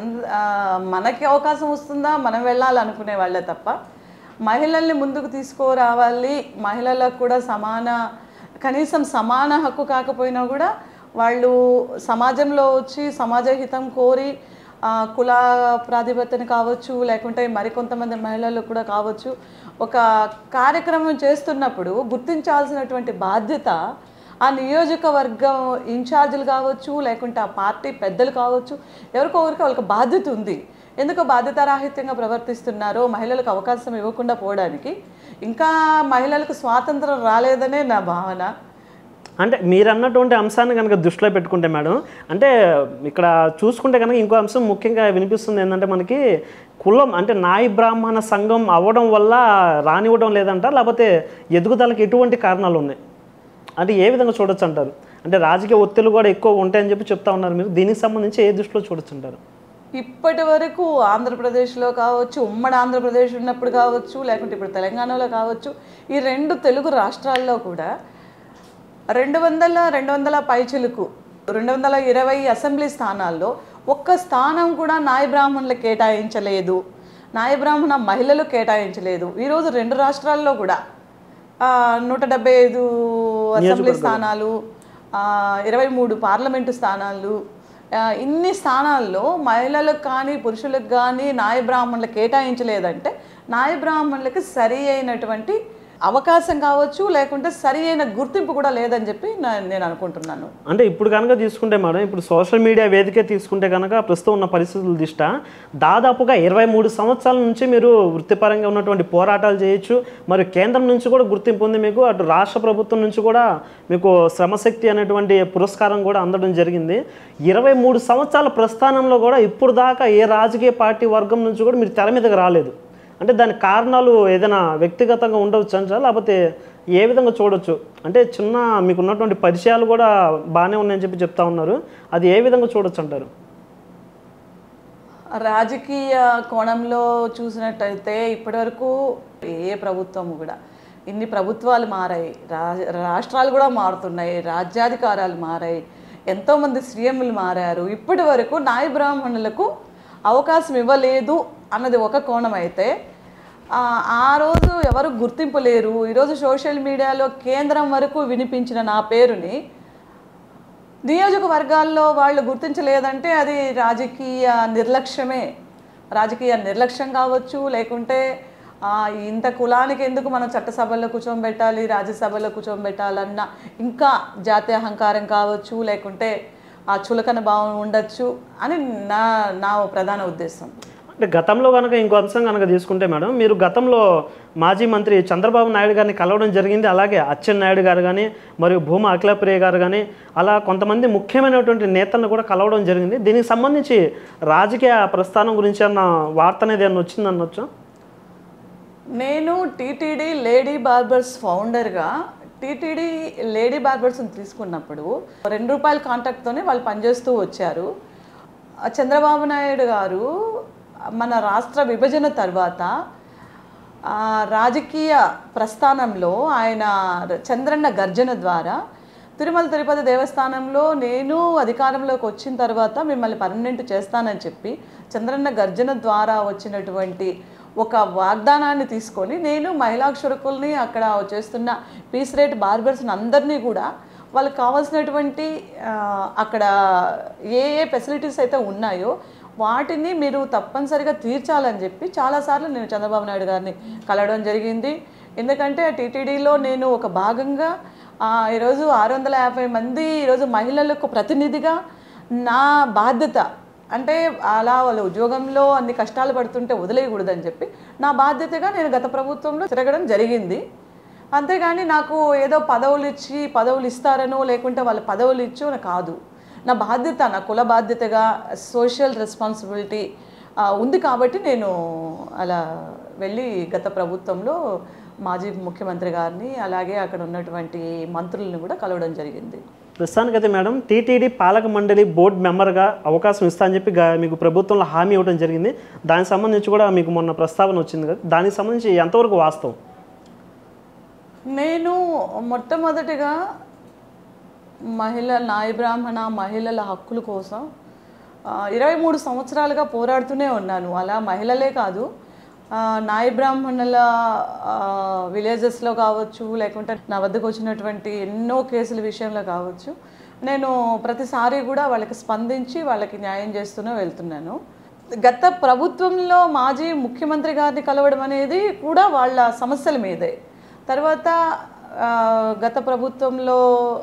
మనకి అవకాశం వస్తుందా మనం వెళ్ళాలనుకునే వాళ్ళే తప్ప మహిళల్ని ముందుకు తీసుకురావాలి, మహిళలకు కూడా సమాన కనీసం సమాన హక్కు కాకపోయినా కూడా వాళ్ళు సమాజంలో వచ్చి సమాజ హితం కోరి కుల ప్రాతిపత్యన కావచ్చు లేకుంటే మరికొంతమంది మహిళలు కూడా కావచ్చు ఒక కార్యక్రమం చేస్తున్నప్పుడు గుర్తించాల్సినటువంటి బాధ్యత ఆ నియోజకవర్గం ఇన్ఛార్జీలు కావచ్చు లేకుంటే ఆ పార్టీ పెద్దలు కావచ్చు ఎవరికో ఒకరికి వాళ్ళకి బాధ్యత ఉంది. ఎందుకు బాధ్యతారాహిత్యంగా ప్రవర్తిస్తున్నారో మహిళలకు అవకాశం ఇవ్వకుండా పోవడానికి ఇంకా మహిళలకు స్వాతంత్రం రాలేదనే నా భావన. అంటే మీరు అన్నటువంటి అంశాన్ని కనుక దృష్టిలో పెట్టుకుంటే మేడం, అంటే ఇక్కడ చూసుకుంటే కనుక ఇంకో అంశం ముఖ్యంగా వినిపిస్తుంది ఏంటంటే మనకి కులం అంటే నాయి బ్రాహ్మణ సంఘం అవ్వడం వల్ల రానివ్వడం లేదంట, లేకపోతే ఎదుగుదలకి ఎటువంటి కారణాలు ఉన్నాయి అది ఏ విధంగా చూడొచ్చు అంటారు? అంటే రాజకీయ ఒత్తిళ్లు కూడా ఎక్కువ ఉంటాయని చెప్పి చెప్తా ఉన్నారు మీరు, దీనికి సంబంధించి ఏ దృష్టిలో చూడొచ్చు అంటారు? ఇప్పటి వరకు ఆంధ్రప్రదేశ్లో కావచ్చు ఉమ్మడి ఆంధ్రప్రదేశ్ ఉన్నప్పుడు కావచ్చు లేకుంటే ఇప్పుడు తెలంగాణలో కావచ్చు ఈ రెండు తెలుగు రాష్ట్రాల్లో కూడా రెండు వందల రెండు వందల పైచిలుకు రెండు వందల ఇరవై అసెంబ్లీ స్థానాల్లో ఒక్క స్థానం కూడా నాయ బ్రాహ్మణులకు కేటాయించలేదు, నాయ బ్రాహ్మణ మహిళలు కేటాయించలేదు. ఈరోజు రెండు రాష్ట్రాల్లో కూడా నూట డెబ్బై ఐదు అసెంబ్లీ స్థానాలు, ఇరవై మూడు పార్లమెంటు స్థానాలు, ఇన్ని స్థానాల్లో మహిళలకు కానీ పురుషులకు కానీ నాయ బ్రాహ్మణులకు కేటాయించలేదంటే నాయ బ్రాహ్మణులకి సరి అయినటువంటి అవకాశం కావచ్చు లేకుంటే సరి అయిన గుర్తింపు కూడా లేదని చెప్పి నేను అనుకుంటున్నాను. అంటే ఇప్పుడు కనుక తీసుకుంటే మేడం, ఇప్పుడు సోషల్ మీడియా వేదికే తీసుకుంటే కనుక ప్రస్తుతం ఉన్న పరిస్థితుల దృష్ట్యా దాదాపుగా ఇరవై మూడు సంవత్సరాల నుంచి మీరు వృత్తిపరంగా ఉన్నటువంటి పోరాటాలు చేయొచ్చు, మరి కేంద్రం నుంచి కూడా గుర్తింపు ఉంది మీకు, అటు రాష్ట్ర ప్రభుత్వం నుంచి కూడా మీకు శ్రమశక్తి అనేటువంటి పురస్కారం కూడా అందడం జరిగింది. ఇరవై మూడు సంవత్సరాల ప్రస్థానంలో కూడా ఇప్పుడు దాకా ఏ రాజకీయ పార్టీ వర్గం నుంచి కూడా మీరు తెర మీదకి రాలేదు. అంటే దానికి కారణాలు ఏదైనా వ్యక్తిగతంగా ఉండవచ్చు అంటారా, లేకపోతే ఏ విధంగా చూడొచ్చు? అంటే చిన్న మీకు ఉన్నటువంటి పరిచయాలు కూడా బాగానే ఉన్నాయని చెప్పి చెప్తా ఉన్నారు, అది ఏ విధంగా చూడొచ్చు అంటారు? రాజకీయ కోణంలో చూసినట్టయితే ఇప్పటివరకు ఏ ప్రభుత్వం కూడా ఇన్ని ప్రభుత్వాలు మారాయి, రాష్ట్రాలు కూడా మారుతున్నాయి, రాజ్యాధికారాలు మారాయి, ఎంతోమంది సీఎంలు మారారు, ఇప్పటి వరకు నాయ బ్రాహ్మణులకు అవకాశం ఇవ్వలేదు అన్నది ఒక కోణం అయితే ఆ రోజు ఎవరు గుర్తింపు లేరు. ఈరోజు సోషల్ మీడియాలో కేంద్రం వరకు వినిపించిన నా పేరుని నియోజకవర్గాల్లో వాళ్ళు గుర్తించలేదంటే అది రాజకీయ నిర్లక్ష్యమే. రాజకీయ నిర్లక్ష్యం కావచ్చు లేకుంటే ఇంత కులానికి ఎందుకు మనం చట్టసభల్లో కూర్చోబెట్టాలి రాజ్యసభలో కూర్చోబెట్టాలన్న ఇంకా జాతీయ అహంకారం కావచ్చు లేకుంటే ఆ చులకన భావం ఉండొచ్చు అని నా నా ప్రధాన ఉద్దేశం. అంటే గతంలో కనుక ఇంకో అంశం కనుక తీసుకుంటే మేడం, మీరు గతంలో మాజీ మంత్రి చంద్రబాబు నాయుడు గారిని కలవడం జరిగింది, అలాగే అచ్చెన్నాయుడు గారు కానీ మరియు భూమా అఖిలప్రియ గారు కానీ అలా కొంతమంది ముఖ్యమైనటువంటి నేతలను కూడా కలవడం జరిగింది. దీనికి సంబంధించి రాజకీయ ప్రస్థానం గురించి అన్న వార్త అనేది ఏమన్నా వచ్చింది అనొచ్చు? నేను టీటీడీ లేడీ బార్బర్స్ ఫౌండర్గా టీటీడీ లేడీ బార్బర్స్ని తీసుకున్నప్పుడు రెండు రూపాయల కాంట్రాక్ట్తోనే వాళ్ళు పనిచేస్తూ వచ్చారు. చంద్రబాబు నాయుడు గారు మన రాష్ట్ర విభజన తర్వాత రాజకీయ ప్రస్థానంలో ఆయన చంద్రన్న గర్జన ద్వారా తిరుమల తిరుపతి దేవస్థానంలో నేను అధికారంలోకి వచ్చిన తర్వాత మిమ్మల్ని పర్మనెంట్ చేస్తానని చెప్పి చంద్రన్న గర్జన ద్వారా వచ్చినటువంటి ఒక వాగ్దానాన్ని తీసుకొని నేను మహిళా క్షురకుల్ని అక్కడ చేస్తున్న పీస్ రేట్ బార్బర్స్ని అందరినీ కూడా వాళ్ళకి కావాల్సినటువంటి అక్కడ ఏ ఏ ఫెసిలిటీస్ అయితే ఉన్నాయో వాటిని మీరు తప్పనిసరిగా తీర్చాలని చెప్పి చాలాసార్లు నేను చంద్రబాబు నాయుడు గారిని కలవడం జరిగింది. ఎందుకంటే టీటీడీలో నేను ఒక భాగంగా ఈరోజు ఆరు వందల యాభై మంది ఈరోజు మహిళలకు ప్రతినిధిగా నా బాధ్యత అంటే అలా వాళ్ళ ఉద్యోగంలో అన్ని కష్టాలు పడుతుంటే వదిలేయకూడదని చెప్పి నా బాధ్యతగా నేను గత ప్రభుత్వంలో తిరగడం జరిగింది. అంతేగాని నాకు ఏదో పదవులు ఇచ్చి పదవులు ఇస్తారనో లేకుంటే వాళ్ళ పదవులు ఇచ్చో కాదు. నా బాధ్యత, నా కుల బాధ్యతగా సోషల్ రెస్పాన్సిబిలిటీ ఉంది కాబట్టి నేను అలా వెళ్ళి గత ప్రభుత్వంలో మాజీ ముఖ్యమంత్రి గారిని అలాగే అక్కడ ఉన్నటువంటి మంత్రులను కూడా కలవడం జరిగింది. ప్రస్తుతానికైతే మేడం టీటీడీ పాలక మండలి బోర్డు మెంబర్గా అవకాశం ఇస్తా అని చెప్పి మీకు ప్రభుత్వంలో హామీ ఇవ్వడం జరిగింది. దానికి సంబంధించి కూడా మీకు మొన్న ప్రస్తావన వచ్చింది కదా, దానికి సంబంధించి ఎంతవరకు వాస్తవం? నేను మొట్టమొదటిగా మహిళ నాయ బ్రాహ్మణ మహిళల హక్కుల కోసం ఇరవై మూడు సంవత్సరాలుగా పోరాడుతూనే ఉన్నాను. అలా మహిళలే కాదు, నాయ బ్రాహ్మణుల విలేజెస్లో కావచ్చు, లేకుంటే నా వద్దకు వచ్చినటువంటి ఎన్నో కేసుల విషయంలో కావచ్చు, నేను ప్రతిసారి కూడా వాళ్ళకి స్పందించి వాళ్ళకి న్యాయం చేస్తూనే వెళ్తున్నాను. గత ప్రభుత్వంలో మాజీ ముఖ్యమంత్రి గారిని కలవడం అనేది కూడా వాళ్ళ సమస్యల మీదే. తర్వాత గత ప్రభుత్వంలో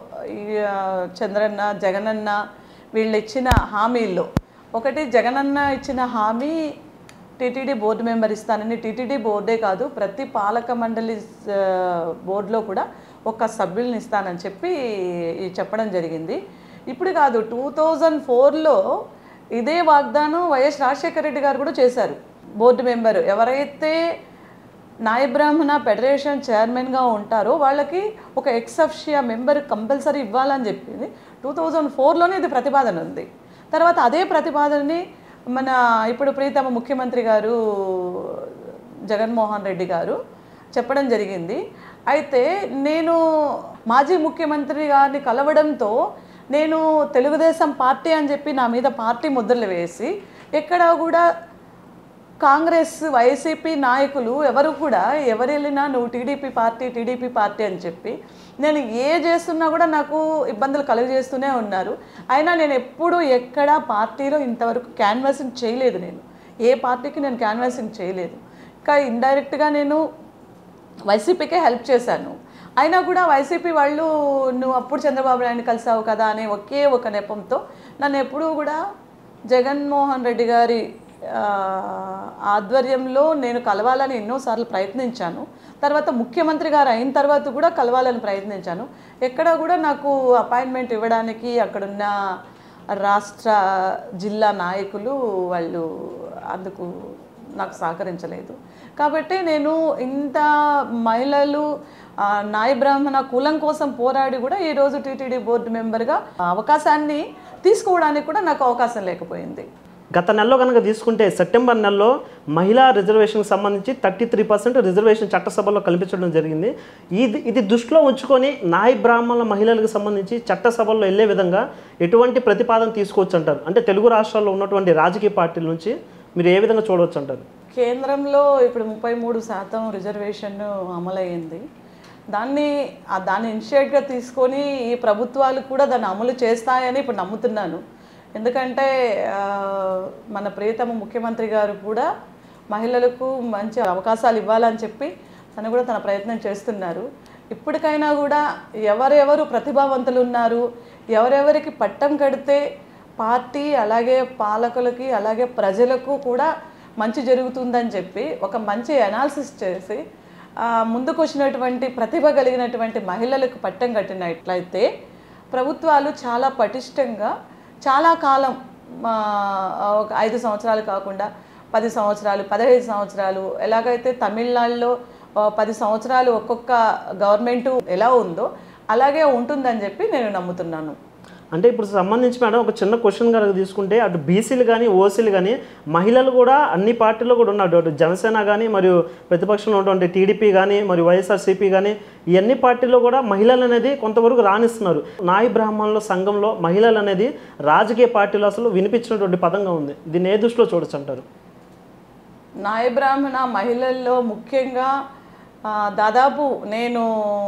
చంద్రన్న జగనన్న వీళ్ళు ఇచ్చిన హామీల్లో ఒకటి, జగనన్న ఇచ్చిన హామీ టీటీడీ బోర్డు మెంబర్ ఇస్తానని. టీటీడీ బోర్డే కాదు, ప్రతి పాలక మండలి బోర్డులో కూడా ఒక సభ్యుల్ని ఇస్తానని చెప్పి చెప్పడం జరిగింది. ఇప్పుడు కాదు, టూ థౌజండ్ ఫోర్లో ఇదే వాగ్దానం వైఎస్ రాజశేఖర రెడ్డి గారు కూడా చేశారు. బోర్డు మెంబరు ఎవరైతే నాయ బ్రాహ్మణ ఫెడరేషన్ చైర్మన్గా ఉంటారో వాళ్ళకి ఒక ఎక్సఫిషియా మెంబర్ కంపల్సరీ ఇవ్వాలని చెప్పింది. టూ థౌజండ్ ఫోర్లోనే ఇది ప్రతిపాదన ఉంది. తర్వాత అదే ప్రతిపాదనని మన ఇప్పుడు ప్రీతమ ముఖ్యమంత్రి గారు జగన్మోహన్ రెడ్డి గారు చెప్పడం జరిగింది. అయితే నేను మాజీ ముఖ్యమంత్రి గారిని కలవడంతో నేను తెలుగుదేశం పార్టీ అని చెప్పి నా మీద పార్టీ ముద్రలు వేసి ఎక్కడా కూడా కాంగ్రెస్ వైసీపీ నాయకులు ఎవరు కూడా ఎవరు వెళ్ళినా నువ్వు టీడీపీ పార్టీ టీడీపీ పార్టీ అని చెప్పి నేను ఏ చేస్తున్నా కూడా నాకు ఇబ్బందులు కలుగజేస్తూనే ఉన్నారు. అయినా నేను ఎప్పుడూ ఎక్కడా పార్టీలో ఇంతవరకు క్యాన్వాసింగ్ చేయలేదు. నేను ఏ పార్టీకి నేను క్యాన్వాసింగ్ చేయలేదు. ఇంకా ఇండైరెక్ట్గా నేను వైసీపీకే హెల్ప్ చేశాను. అయినా కూడా వైసీపీ వాళ్ళు నువ్వు అప్పుడు చంద్రబాబు నాయుడు కలిసావు కదా అనే ఒకే ఒక నెపంతో నన్ను ఎప్పుడూ కూడా జగన్మోహన్ రెడ్డి గారి ఆధ్వర్యంలో నేను కలవాలని ఎన్నోసార్లు ప్రయత్నించాను. తర్వాత ముఖ్యమంత్రి గారు అయిన తర్వాత కూడా కలవాలని ప్రయత్నించాను. ఎక్కడ కూడా నాకు అపాయింట్మెంట్ ఇవ్వడానికి అక్కడున్న రాష్ట్ర జిల్లా నాయకులు వాళ్ళు అందుకు నాకు సహకరించలేదు. కాబట్టి నేను ఇంత మహిళలు నాయ బ్రాహ్మణ కులం కోసం పోరాడి కూడా ఈరోజు టీటీడీ బోర్డు మెంబర్గా అవకాశాన్ని తీసుకోవడానికి కూడా నాకు అవకాశం లేకపోయింది. గత నెలలో కనుక తీసుకుంటే సెప్టెంబర్ నెలలో మహిళా రిజర్వేషన్కి సంబంధించి థర్టీ త్రీ పర్సెంట్ రిజర్వేషన్ చట్టసభలో కల్పించడం జరిగింది. ఇది ఇది దృష్టిలో ఉంచుకొని నాయ బ్రాహ్మణుల మహిళలకు సంబంధించి చట్టసభల్లో వెళ్ళే విధంగా ఎటువంటి ప్రతిపాదన తీసుకోవచ్చు అంటారు? అంటే తెలుగు రాష్ట్రాల్లో ఉన్నటువంటి రాజకీయ పార్టీల నుంచి మీరు ఏ విధంగా చూడవచ్చు అంటారు? కేంద్రంలో ఇప్పుడు ముప్పై మూడు శాతం రిజర్వేషన్ అమలయ్యింది. దాన్ని దాన్ని ఇనిషియేట్గా తీసుకొని ఈ ప్రభుత్వాలు కూడా దాన్ని అమలు చేస్తాయని ఇప్పుడు నమ్ముతున్నాను. ఎందుకంటే మన ప్రియతమ ముఖ్యమంత్రి గారు కూడా మహిళలకు మంచి అవకాశాలు ఇవ్వాలని చెప్పి తను కూడా తన ప్రయత్నం చేస్తున్నారు. ఇప్పటికైనా కూడా ఎవరెవరు ప్రతిభావంతులు ఉన్నారు, ఎవరెవరికి పట్టం కడితే పార్టీ అలాగే పాలకులకి అలాగే ప్రజలకు కూడా మంచి జరుగుతుందని చెప్పి ఒక మంచి అనాలిసిస్ చేసి ముందుకు వచ్చినటువంటి ప్రతిభ కలిగినటువంటి మహిళలకు పట్టం కట్టినట్లయితే ప్రభుత్వాలు చాలా పటిష్టంగా చాలా కాలం ఒక ఐదు సంవత్సరాలు కాకుండా పది సంవత్సరాలు పదహైదు సంవత్సరాలు ఎలాగైతే తమిళనాడులో పది సంవత్సరాలు ఒక్కొక్క గవర్నమెంటు ఎలా ఉందో అలాగే ఉంటుందని చెప్పి నేను నమ్ముతున్నాను. అంటే ఇప్పుడు సంబంధించి మేడం ఒక చిన్న క్వశ్చన్ కనుక తీసుకుంటే అటు బీసీలు కానీ ఓసీలు కానీ మహిళలు కూడా అన్ని పార్టీల్లో కూడా ఉన్నారు. అటు జనసేన కానీ మరియు ప్రతిపక్షంలో ఉన్నటువంటి టీడీపీ కానీ మరియు వైఎస్ఆర్సీపీ కానీ ఈ అన్ని పార్టీల్లో కూడా మహిళలు అనేది కొంతవరకు రాణిస్తున్నారు. నాయ బ్రాహ్మణుల సంఘంలో మహిళలు అనేది రాజకీయ పార్టీలో అసలు వినిపించినటువంటి పదంగా ఉంది. దీన్ని ఏ దృష్టిలో చూడొచ్చు అంటారు? నాయ బ్రాహ్మణ మహిళల్లో ముఖ్యంగా దాదాపు నేను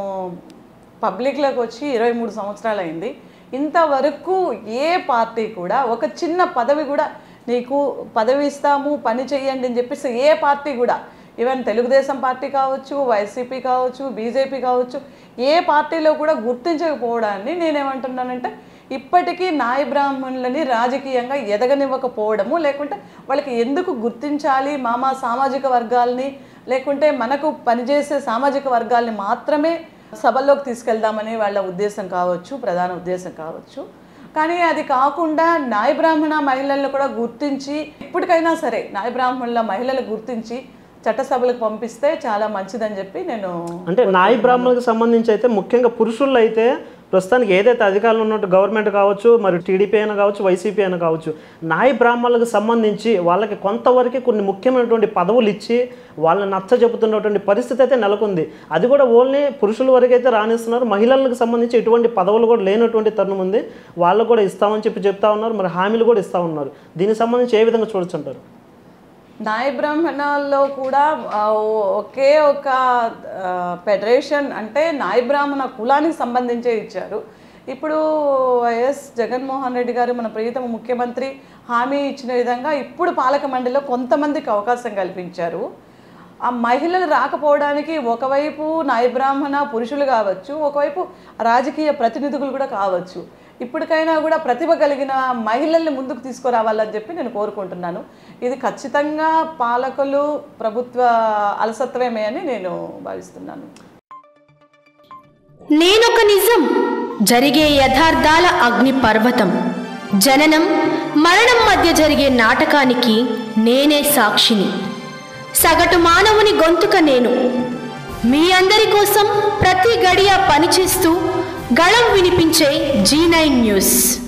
పబ్లిక్లోకి వచ్చి ఇరవై మూడు సంవత్సరాలు అయింది. ఇంతవరకు ఏ పార్టీ కూడా ఒక చిన్న పదవి కూడా నీకు పదవి ఇస్తాము పని చెయ్యండి అని చెప్పేసి ఏ పార్టీ కూడా ఈవెన్ తెలుగుదేశం పార్టీ కావచ్చు, వైసీపీ కావచ్చు, బీజేపీ కావచ్చు, ఏ పార్టీలో కూడా గుర్తించకపోవడాన్ని నేనేమంటున్నానంటే ఇప్పటికీ నాయ బ్రాహ్మణులని రాజకీయంగా ఎదగనివ్వకపోవడము, లేకుంటే వాళ్ళకి ఎందుకు గుర్తించాలి మా మా సామాజిక వర్గాల్ని, లేకుంటే మనకు పనిచేసే సామాజిక వర్గాల్ని మాత్రమే సభల్లోకి తీసుకెళ్దామని వాళ్ళ ఉద్దేశం కావచ్చు, ప్రధాన ఉద్దేశం కావచ్చు. కానీ అది కాకుండా నాయ బ్రాహ్మణ మహిళలను కూడా గుర్తించి ఇప్పటికైనా సరే నాయ బ్రాహ్మణుల మహిళలు గుర్తించి చట్టసభలకు పంపిస్తే చాలా మంచిదని చెప్పి నేను అంటే నాయ బ్రాహ్మణులకు సంబంధించి అయితే ముఖ్యంగా పురుషుల్లో అయితే ప్రస్తుతానికి ఏదైతే అధికారులు ఉన్నట్టు గవర్నమెంట్ కావచ్చు, మరి టీడీపీ అయినా కావచ్చు, వైసీపీ అయినా కావచ్చు, నాయ బ్రాహ్మణులకు సంబంధించి వాళ్ళకి కొంతవరకు కొన్ని ముఖ్యమైనటువంటి పదవులు ఇచ్చి వాళ్ళని నచ్చ చెబుతున్నటువంటి పరిస్థితి అయితే నెలకొంది. అది కూడా ఓన్లీ పురుషుల వరకు అయితే రాణిస్తున్నారు. మహిళలకు సంబంధించి ఎటువంటి పదవులు కూడా లేనటువంటి తరుణం ఉంది. వాళ్ళకు కూడా ఇస్తామని చెప్పి చెప్తా ఉన్నారు, మరి హామీలు కూడా ఇస్తూ ఉన్నారు. దీనికి సంబంధించి ఏ విధంగా చూడొచ్చు అంటారు? నాయ బ్రాహ్మణాల్లో కూడా ఒకే ఒక ఫెడరేషన్ అంటే నాయ బ్రాహ్మణ కులానికి సంబంధించే ఇచ్చారు. ఇప్పుడు వైఎస్ జగన్మోహన్ రెడ్డి గారు మన ప్రియతమ ముఖ్యమంత్రి హామీ ఇచ్చిన విధంగా ఇప్పుడు పాలక మండలిలో కొంతమందికి అవకాశం కల్పించారు. ఆ మహిళలు రాకపోవడానికి ఒకవైపు నాయ బ్రాహ్మణ పురుషులు కావచ్చు, ఒకవైపు రాజకీయ ప్రతినిధులు కూడా కావచ్చు. ఇప్పటికైనా కూడా ప్రతిభ కలిగిన మహిళల్ని ముందుకు తీసుకురావాలని చెప్పి నేను కోరుకుంటున్నాను. ఇది ఖచ్చితంగా పాలకులు ప్రభుత్వ అలసత్వమే అని నేను భావిస్తున్నాను. నేనొక నిజం, జరిగే యథార్థాల అగ్ని పర్వతం, జననం మరణం మధ్య జరిగే నాటకానికి నేనే సాక్షిని. సగటు మానవుని గొంతుక నేను. మీ అందరి కోసం ప్రతి గడియ పనిచేస్తూ గళం వినిపించే జీ నైన్ న్యూస్.